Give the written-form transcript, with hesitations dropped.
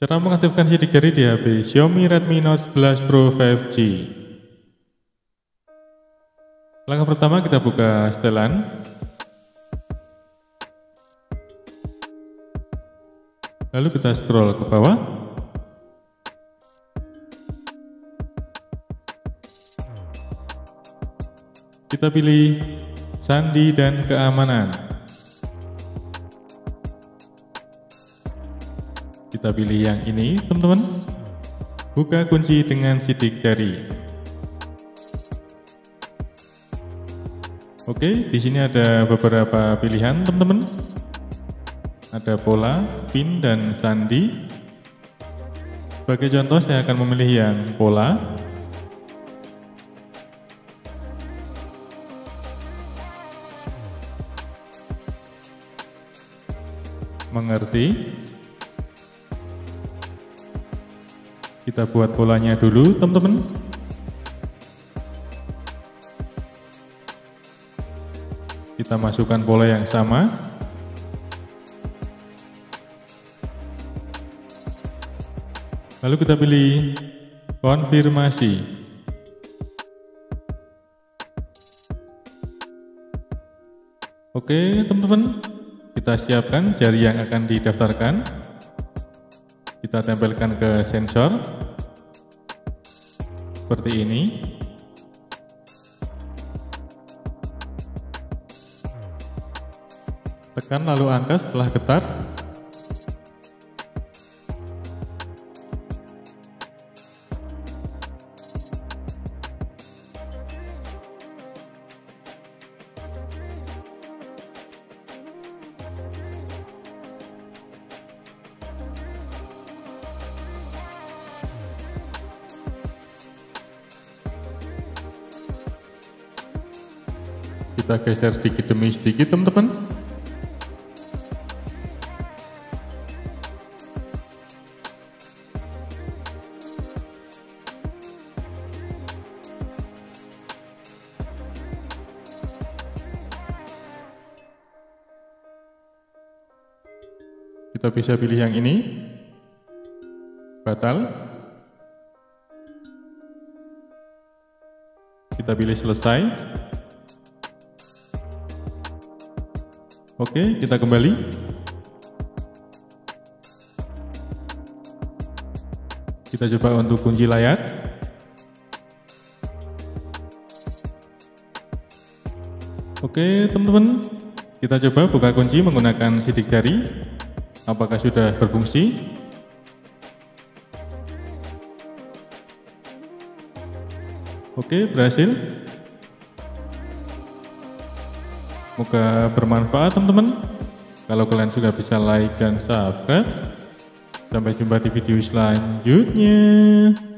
Cara mengaktifkan sidik jari di HP Xiaomi Redmi Note 11 Pro 5G. Langkah pertama, kita buka setelan. Lalu kita scroll ke bawah. Kita pilih sandi dan keamanan. Kita pilih yang ini, teman-teman. Buka kunci dengan sidik jari. Oke, di sini ada beberapa pilihan, teman-teman. Ada pola, pin, dan sandi. Sebagai contoh, saya akan memilih yang pola. Mengerti. Kita buat polanya dulu, teman-teman. Kita masukkan pola yang sama. Lalu kita pilih konfirmasi. Oke, teman-teman. Kita siapkan jari yang akan didaftarkan. Kita tempelkan ke sensor seperti ini. Tekan lalu angkat setelah getar. Kita geser sedikit demi sedikit, teman-teman. Kita bisa pilih yang ini. Batal. Kita pilih selesai. Oke, kita kembali. Kita coba untuk kunci layar. Oke, teman-teman. Kita coba buka kunci menggunakan sidik jari. Apakah sudah berfungsi? Oke, berhasil. Semoga bermanfaat, teman-teman. Kalau kalian suka bisa like dan subscribe. Sampai jumpa di video selanjutnya.